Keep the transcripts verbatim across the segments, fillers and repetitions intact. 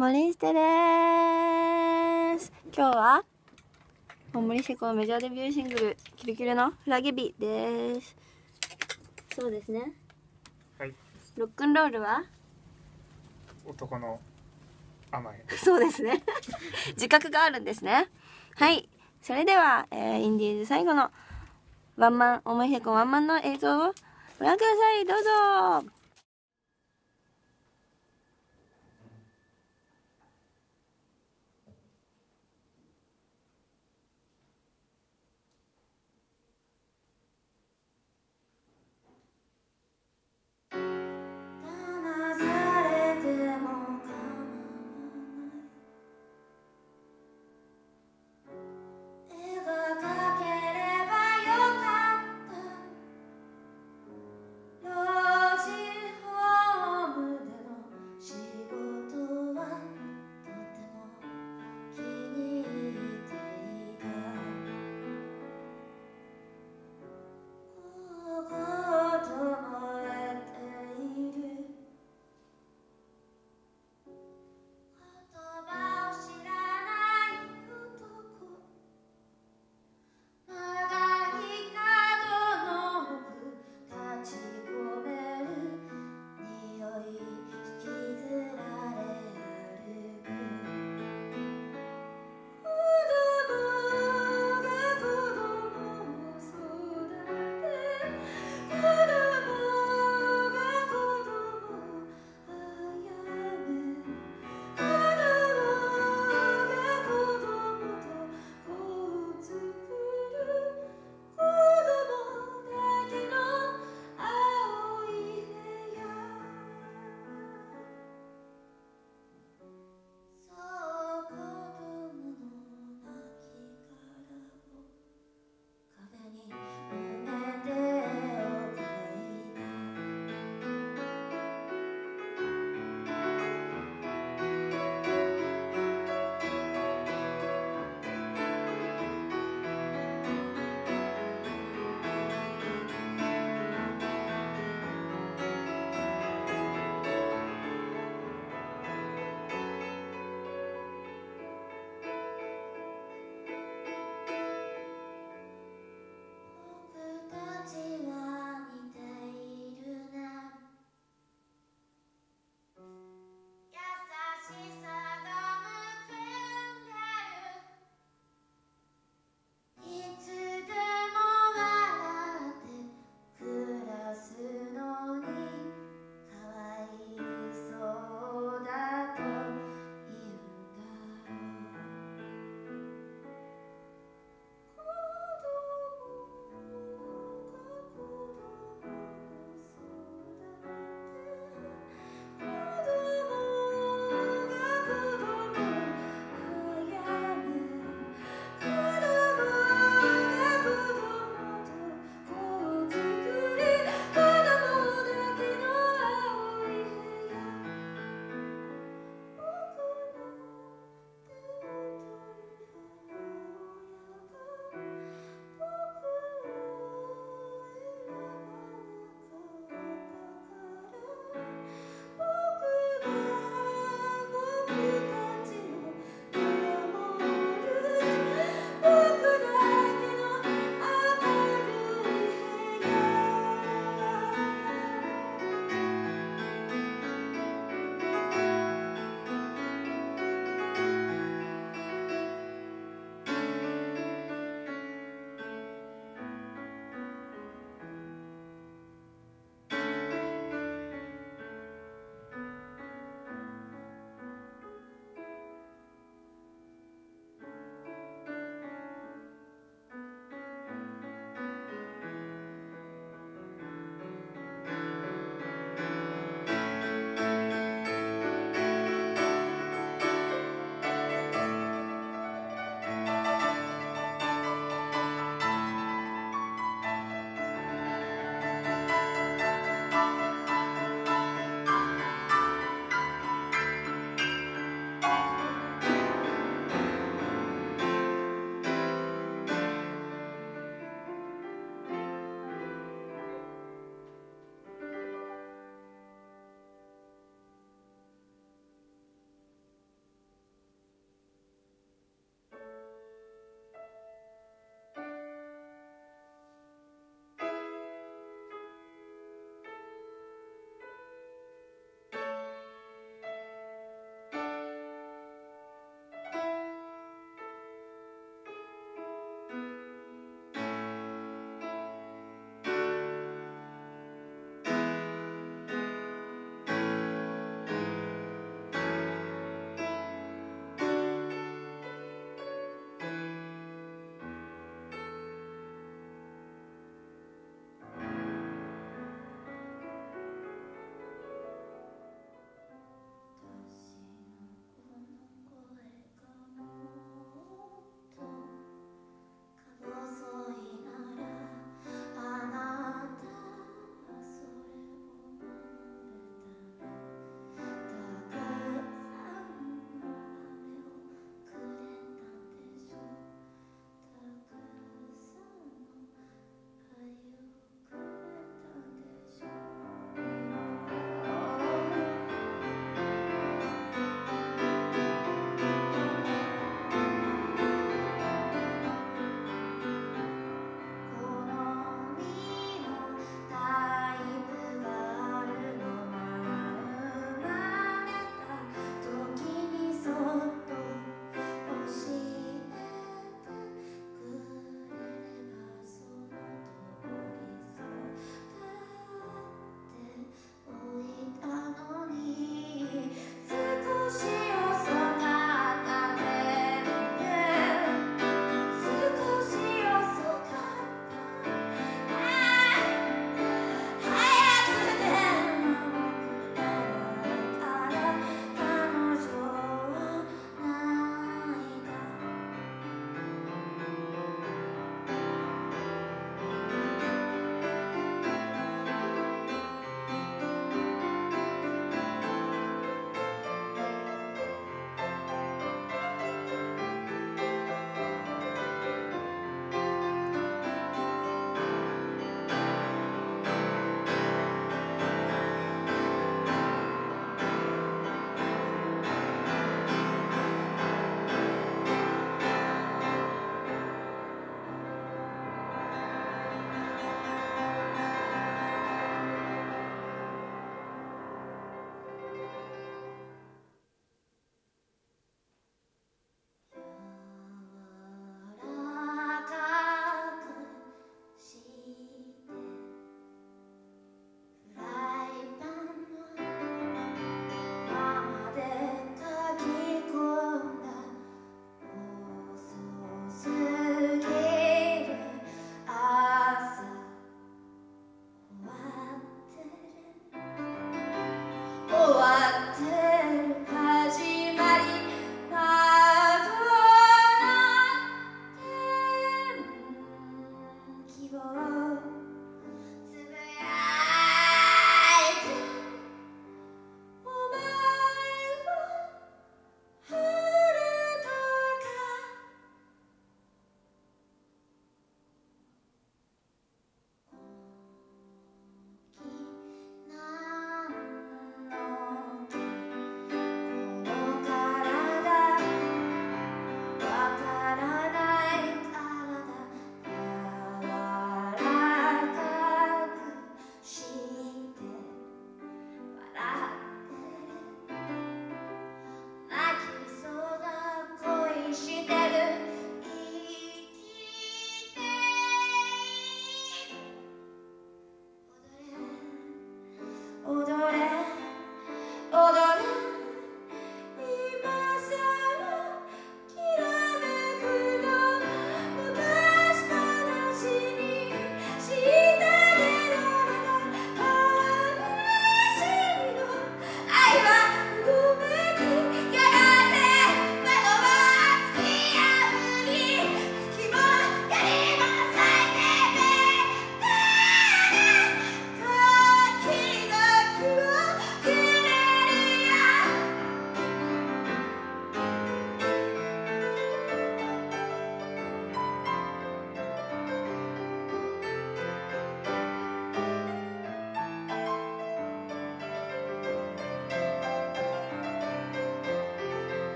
森下でーす。今日は森下のメジャーデビューシングル「キルキルのフラゲ日」です。そうですね、 はい、 ロックンロールは男の甘え。 そうですね自覚があるんですね。はい、それでは、えー、インディーズ最後のワンマン森下ワンマンの映像をご覧ください。どうぞ。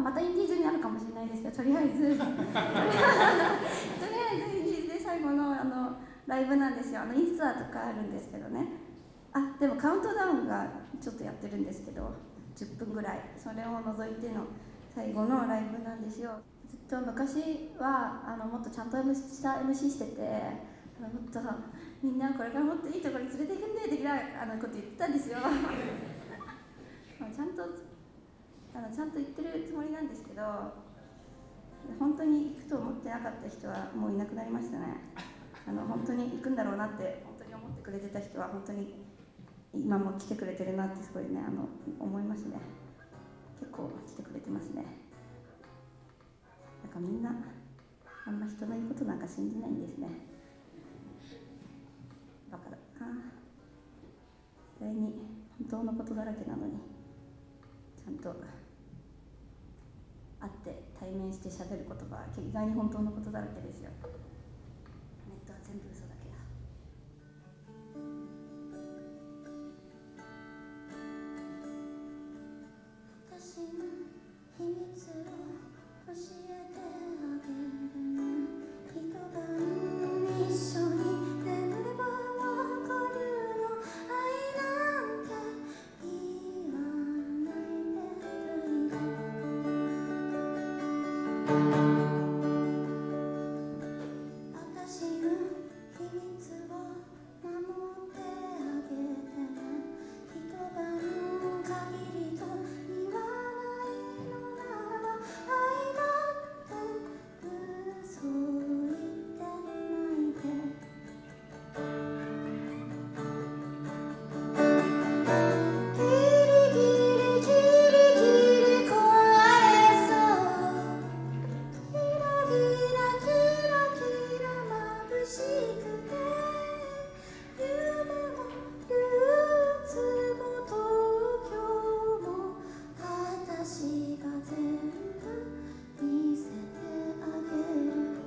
またインディーズになるかもしれないですけど、とりあえずとりあえずインディーズで最後のあのライブなんですよ。あのインスタとかあるんですけどね。あ、でもカウントダウンがちょっとやってるんですけど、じゅっぷんぐらい、それを除いての最後のライブなんですよ。ずっと昔はあのもっとちゃんと エムシー した エムシー してて、あのもっとみんなこれからもっといいところに連れて行くんで的なあのこと言ってたんですよ。ちゃんとあのちゃんと言ってるつもりなんですけど、本当に行くと思ってなかった人はもういなくなりましたね。あの本当に行くんだろうなって本当に思ってくれてた人は本当に今も来てくれてるなってすごいね、あの思いますね。結構来てくれてますね。なんかみんなあんま人の言うことなんか信じないんですね。バカだな。意外に本当のことだらけなのにちゃんと会って対面して喋ることが意外に本当のことだらけですよ。ネットは全部嘘だけだ。私の秘密を教えてあげるね。一晩一緒に眠ればわかるの。愛なんて言わないでという私の秘密を守ってあげてね。一晩限りと言わないのならば、愛だって嘘言ってないで。ギリギリギリギリ壊れそう。キラキラキラキラ眩しくて、夢も憂鬱も東京も私が全部見せてあげる。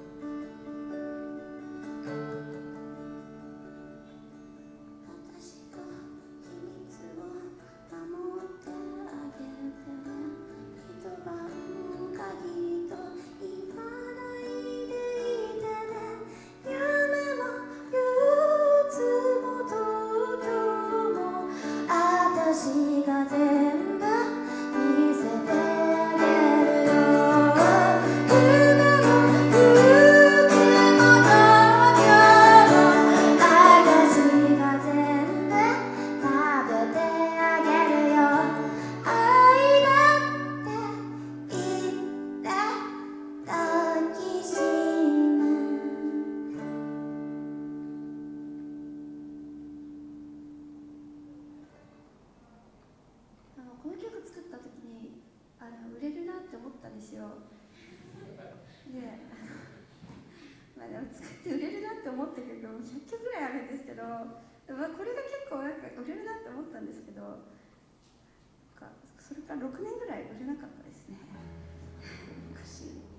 私の秘密を守ってあげてね。一晩限りと言わないでいてね。夢も憂鬱も東京も私が全部見せてあげるよ。夢も憂鬱も東京も私が全部食べてあげるよ。愛だって言って抱きしめ。あのこの曲作った時にあの売れるなって思ったんですよ。で、まあでも作って売れるなって思った曲もひゃっきょくぐらいあるんですけど、でもこれが結構なんか売れるなって思ったんですけど、なんかそれからろくねんぐらい売れなかったですね。おかしい。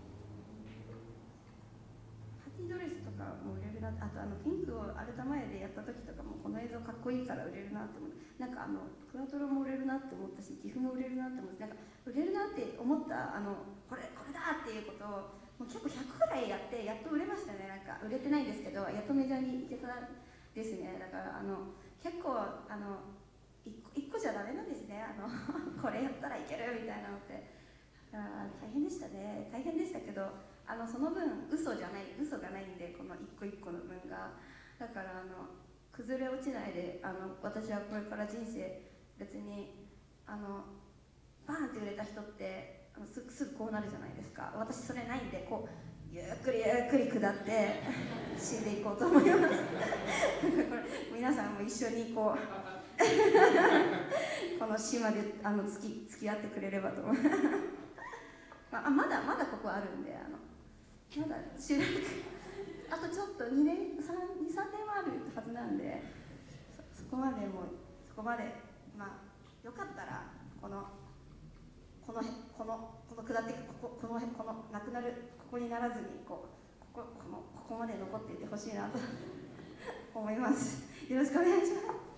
パーティードレスとかも売れるなって、あとあのピンクをアルタ前でやった時とかもこの映像かっこいいから売れるなって思って、なんかあのクワトロも売れるなって思ったし、岐阜も売れるなって思って、なんか売れるなって思ったあのこれこれだっていうことをもう結構ひゃくぐらいやってやっと売れましたね。なんか売れてないんですけど、やっとメジャーに行けたですね。だからあの結構あの一個一個じゃダメなんですね。あのこれやったらいけるみたいなのって。あ大変でしたね。大変でしたけど、あのその分嘘じゃない嘘がないんで、この一個一個の分が。だからあの崩れ落ちないで、あの私はこれから人生別にあのバーンって売れた人ってあのすぐすぐこうなるじゃないですか。私それないんで、こうゆっくりゆっくり下って死んでいこうと思います。なんかこれ皆さんも一緒にこうこの死まであの付き付き合ってくれればと思う。まあ、まだまだここあるんで、あのまだ収録あとちょっとにねんにさんねんはあるはずなんで、 そ, そこまでもそこまでまあよかったらこのこのこのこの下ってこここのこのなくなるここにならずにこうこここのここまで残っていてほしいなと思います。よろしくお願いします。